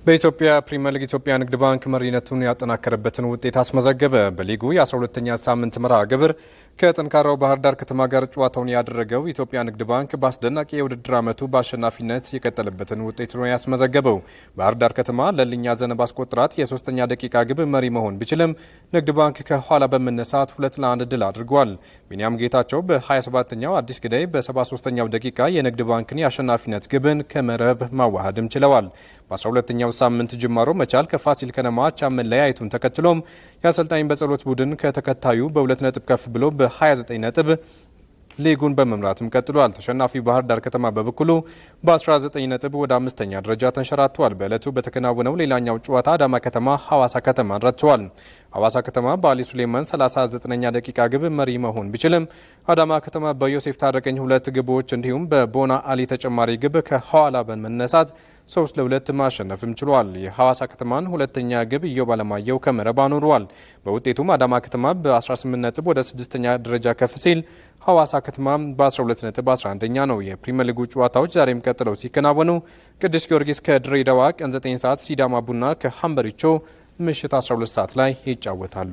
በኢትዮጵያ ፕሪሚየር ሊግ ኢትዮጵያ ንግድ ባንክ መሪነቱን ያጠናከረበትን ውጤት አስመዘገበ። በሊጉ የ12ኛ ሳምንት መርሃ ግብር ከጠንካራው ባህር ዳር ከተማ ጋር ጨዋታውን ያደረገው ኢትዮጵያ ንግድ ባንክ በአስደናቂ የውድድር ዓመቱ በአሸናፊነት የቀጠለበትን ውጤት ነው ያስመዘገበው። ባህር ዳር ከተማ ለልኛ ዘነብ አስቆጥራት የ3ኛ ደቂቃ ግብ መሪ መሆን ቢችልም ንግድ ባንክ ከኋላ በመነሳት 2-1 ድል አድርጓል። ቢኒያም ጌታቸው በ27ኛው፣ አዲስ ግዳይ በ73ኛው ደቂቃ የንግድ ባንክን የአሸናፊነት ግብን ከመረብ ማዋሃድም ችለዋል። በ12ኛው ሳምንት ጅማሮ መቻል ከፋሲል ከነማ አቻ መለያየቱን ተከትሎም የአሰልጣኝ በጸሎት ቡድን ከተከታዩ በ2 ነጥብ ከፍ ብሎ በ29 ነጥብ ሊጉን በመምራትም ቀጥሏል። ተሸናፊ ባህር ዳር ከተማ በበኩሉ በ19 ነጥብ ወደ 5ኛ ደረጃ ተንሸራቷል። በዕለቱ በተከናወነው ሌላኛው ጨዋታ አዳማ ከተማ ሐዋሳ ከተማን ረትቷል። ሐዋሳ ከተማ በአሊ ሱሌማን 39ኛ ደቂቃ ግብ መሪ መሆን ቢችልም አዳማ ከተማ በዮሴፍ ታረቀኝ 2 ግቦች እንዲሁም በቦና አሊ ተጨማሪ ግብ ከኋላ በመነሳት 3-2 ማሸነፍም ችሏል። የሐዋሳ ከተማን ሁለተኛ ግብ ኢዮብ አለማየሁ ከመረብ አኑሯል። በውጤቱም አዳማ ከተማ በ18 ነጥብ ወደ 6ኛ ደረጃ ከፍ ሲል ሐዋሳ ከተማ በ12 ነጥብ 11ኛ ነው። የፕሪሚየር ሊጉ ጨዋታዎች ዛሬም ቀጥለው ሲከናወኑ ቅዱስ ጊዮርጊስ ከድሬዳዋ ቀን 9 ሰዓት፣ ሲዳማ ቡና ከሀምበሪቾ ምሽት 12 ሰዓት ላይ ይጫወታሉ።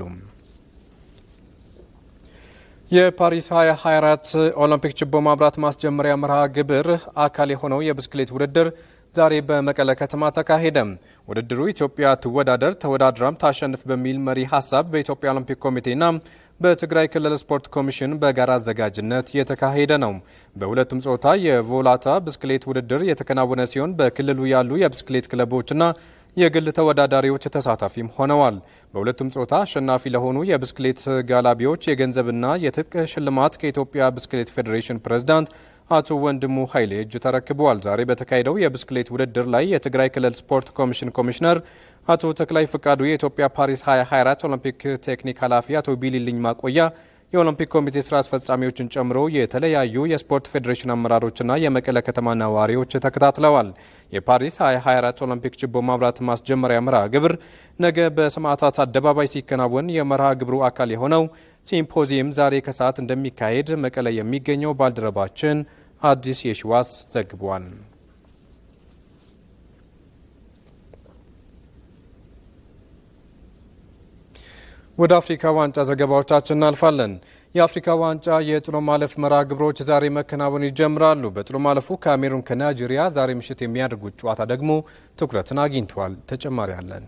የፓሪስ 2024 ኦሎምፒክ ችቦ ማብራት ማስጀመሪያ መርሃ ግብር አካል የሆነው የብስክሌት ውድድር ዛሬ በመቀለ ከተማ ተካሄደ። ውድድሩ ኢትዮጵያ ትወዳደር ተወዳድራም ታሸንፍ በሚል መሪ ሀሳብ በኢትዮጵያ ኦሎምፒክ ኮሚቴና በትግራይ ክልል ስፖርት ኮሚሽን በጋራ አዘጋጅነት የተካሄደ ነው። በሁለቱም ጾታ የቮላታ ብስክሌት ውድድር የተከናወነ ሲሆን በክልሉ ያሉ የብስክሌት ክለቦችና የግል ተወዳዳሪዎች ተሳታፊም ሆነዋል። በሁለቱም ጾታ አሸናፊ ለሆኑ የብስክሌት ጋላቢዎች የገንዘብና የትጥቅ ሽልማት ከኢትዮጵያ ብስክሌት ፌዴሬሽን ፕሬዝዳንት አቶ ወንድሙ ኃይሌ እጅ ተረክበዋል። ዛሬ በተካሄደው የብስክሌት ውድድር ላይ የትግራይ ክልል ስፖርት ኮሚሽን ኮሚሽነር አቶ ተክላይ ፍቃዱ፣ የኢትዮጵያ ፓሪስ 2024 ኦሎምፒክ ቴክኒክ ኃላፊ አቶ ቢሊልኝ ማቆያ፣ የኦሎምፒክ ኮሚቴ ስራ አስፈጻሚዎችን ጨምሮ የተለያዩ የስፖርት ፌዴሬሽን አመራሮችና የመቀለ ከተማ ነዋሪዎች ተከታትለዋል። የፓሪስ 2024 ኦሎምፒክ ችቦ ማብራት ማስጀመሪያ መርሃ ግብር ነገ በሰማዕታት አደባባይ ሲከናወን የመርሃ ግብሩ አካል የሆነው ሲምፖዚየም ዛሬ ከሰዓት እንደሚካሄድ መቀለ የሚገኘው ባልደረባችን አዲስ የሽዋስ ዘግቧል። ወደ አፍሪካ ዋንጫ ዘገባዎቻችን እናልፋለን። የአፍሪካ ዋንጫ የጥሎ ማለፍ መርሃ ግብሮች ዛሬ መከናወን ይጀምራሉ። በጥሎ ማለፉ ካሜሩን ከናይጄሪያ ዛሬ ምሽት የሚያደርጉት ጨዋታ ደግሞ ትኩረትን አግኝቷል። ተጨማሪ አለን።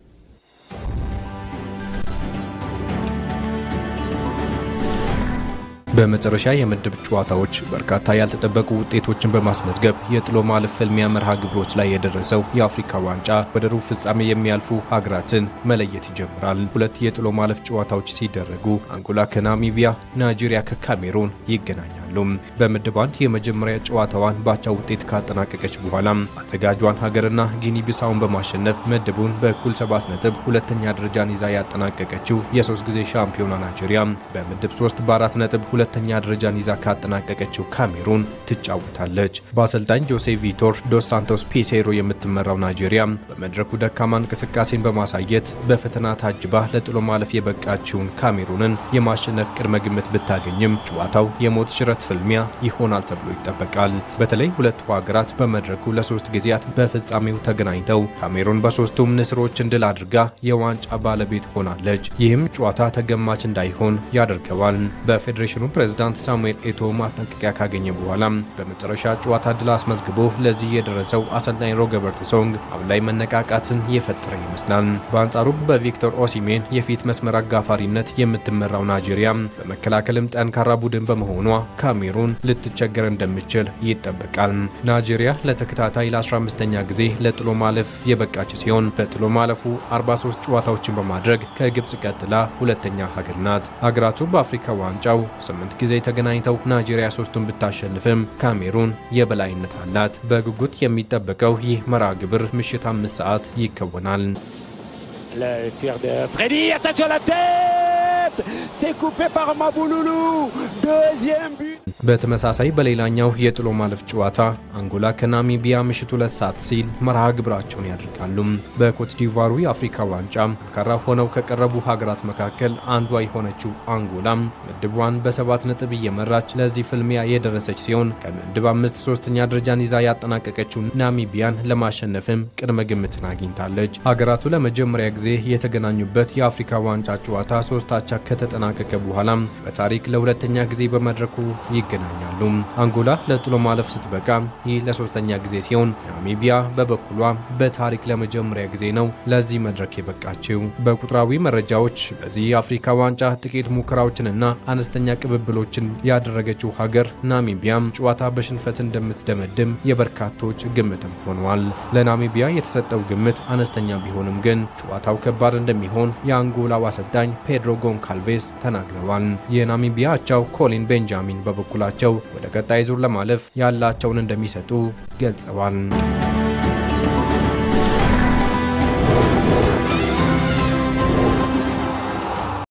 በመጨረሻ የምድብ ጨዋታዎች በርካታ ያልተጠበቁ ውጤቶችን በማስመዝገብ የጥሎ ማለፍ ፍልሚያ መርሃ ግብሮች ላይ የደረሰው የአፍሪካ ዋንጫ ወደ ሩብ ፍጻሜ የሚያልፉ ሀገራትን መለየት ይጀምራል። 2 የጥሎ ማለፍ ጨዋታዎች ሲደረጉ አንጎላ ከናሚቢያ፣ ናይጄሪያ ከካሜሩን ይገናኛሉ። በምድብ 1 የመጀመሪያ ጨዋታዋን ባቻ ውጤት ካጠናቀቀች በኋላ አዘጋጇን ሀገርና ጊኒ ቢሳውን በማሸነፍ ምድቡን በእኩል 7 ነጥብ ሁለተኛ ደረጃን ይዛ ያጠናቀቀችው የ3 ጊዜ ሻምፒዮና ናይጄሪያ በምድብ 3 በ4 ነጥብ ሁለተኛ ደረጃን ይዛ ካጠናቀቀችው ካሜሩን ትጫወታለች። በአሰልጣኝ ጆሴ ቪቶር ዶስ ሳንቶስ ፒሴሮ የምትመራው ናይጄሪያ በመድረኩ ደካማ እንቅስቃሴን በማሳየት በፈተና ታጅባ ለጥሎ ማለፍ የበቃችውን ካሜሩንን የማሸነፍ ቅድመ ግምት ብታገኝም ጨዋታው የሞት ሽረት ፍልሚያ ይሆናል ተብሎ ይጠበቃል። በተለይ ሁለቱ ሀገራት በመድረኩ ለ3 ጊዜያት በፍጻሜው ተገናኝተው ካሜሩን በ3ቱም ንስሮችን ድል አድርጋ የዋንጫ ባለቤት ሆናለች። ይህም ጨዋታ ተገማች እንዳይሆን ያደርገዋል። በፌዴሬሽኑ ፕሬዝዳንት ሳሙኤል ኤቶ ማስጠንቀቂያ ካገኘ በኋላ በመጨረሻ ጨዋታ ድል አስመዝግቦ ለዚህ የደረሰው አሰልጣኝ ሮበርት ሶንግ አሁን ላይ መነቃቃትን የፈጠረ ይመስላል። በአንጻሩ በቪክቶር ኦሲሜን የፊት መስመር አጋፋሪነት የምትመራው ናይጄሪያ በመከላከልም ጠንካራ ቡድን በመሆኗ ካሜሩን ልትቸገር እንደምትችል ይጠበቃል። ናይጄሪያ ለተከታታይ ለ15ኛ ጊዜ ለጥሎ ማለፍ የበቃች ሲሆን በጥሎ ማለፉ 43 ጨዋታዎችን በማድረግ ከግብጽ ቀጥላ ሁለተኛ ሀገር ናት። ሀገራቱ በአፍሪካ ዋንጫው 8 ጊዜ ተገናኝተው ናይጄሪያ 3ቱን ብታሸንፍም ካሜሩን የበላይነት አላት። በጉጉት የሚጠበቀው ይህ መርሃ ግብር ምሽት 5 ሰዓት ይከወናል። Le tir de Freddy, attention à la tête! C'est coupé par Mabouloulou. Deuxième but. በተመሳሳይ በሌላኛው የጥሎ ማለፍ ጨዋታ አንጎላ ከናሚቢያ ምሽቱ 2 ሰዓት ሲል መርሃ ግብራቸውን ያደርጋሉ። በኮት ዲቫሩ የአፍሪካ ዋንጫ ጠንካራ ሆነው ከቀረቡ ሀገራት መካከል አንዷ የሆነችው አንጎላ ምድቧን በ7 ነጥብ እየመራች ለዚህ ፍልሚያ የደረሰች ሲሆን ከምድብ 5 ሶስተኛ ደረጃን ይዛ ያጠናቀቀችው ናሚቢያን ለማሸነፍም ቅድመ ግምትን አግኝታለች። ሀገራቱ ለመጀመሪያ ጊዜ የተገናኙበት የአፍሪካ ዋንጫ ጨዋታ 3 አቻ ከተጠናቀቀ በኋላ በታሪክ ለሁለተኛ ጊዜ በመድረኩ ይገናኛሉ። አንጎላ ለጥሎ ማለፍ ስትበቃ ይህ ለሶስተኛ ጊዜ ሲሆን ናሚቢያ በበኩሏ በታሪክ ለመጀመሪያ ጊዜ ነው ለዚህ መድረክ የበቃችው። በቁጥራዊ መረጃዎች በዚህ የአፍሪካ ዋንጫ ጥቂት ሙከራዎችንና አነስተኛ ቅብብሎችን ያደረገችው ሀገር ናሚቢያ ጨዋታ በሽንፈት እንደምትደመድም የበርካቶች ግምትም ሆኗል። ለናሚቢያ የተሰጠው ግምት አነስተኛ ቢሆንም ግን ጨዋታው ከባድ እንደሚሆን የአንጎላው አሰልጣኝ ፔድሮ ጎንካልቬስ ተናግረዋል። የናሚቢያ አቻው ኮሊን ቤንጃሚን በበኩላቸው ወደ ቀጣይ ዙር ለማለፍ ያላቸውን እንደሚሰጡ ገልጸዋል።